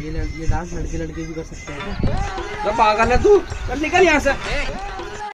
ये डांस लड़के लड़के भी कर सकते हैं क्या? पागल है तू, निकल यहाँ से।